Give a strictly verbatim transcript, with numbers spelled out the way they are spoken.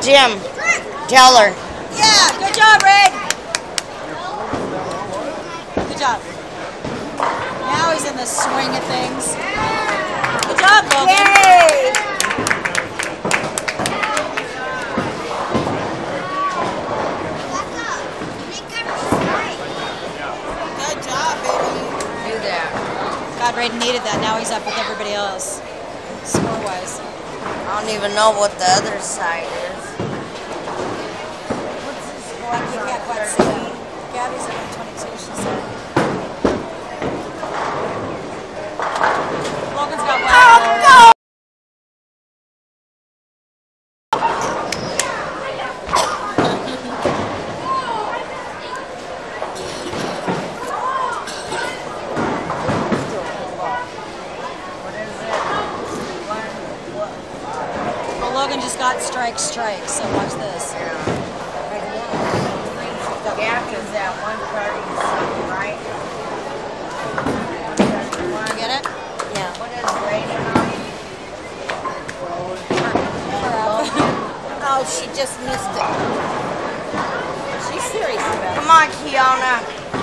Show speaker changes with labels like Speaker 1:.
Speaker 1: Jim, tell her.
Speaker 2: Yeah, good job, Ray. Good job. Now he's in the swing of things. Good job, Logan.
Speaker 3: Yay!
Speaker 2: Good job, baby.
Speaker 1: Do that.
Speaker 2: God, Ray needed that. Now he's up with everybody else, score-wise.
Speaker 1: I don't even know what the other side is.
Speaker 2: You can't quite see it. Gabby's at one twenty-two, she said. Logan's got one.
Speaker 1: Oh, no!
Speaker 2: Well, Logan just got strike, strike, so watch this.
Speaker 1: Gap is at one thirty-something, right?
Speaker 2: Did you get it?
Speaker 1: Yeah. What is the rating on it?
Speaker 3: Oh, she just missed it. She's serious about it.
Speaker 1: Come on, Kiana.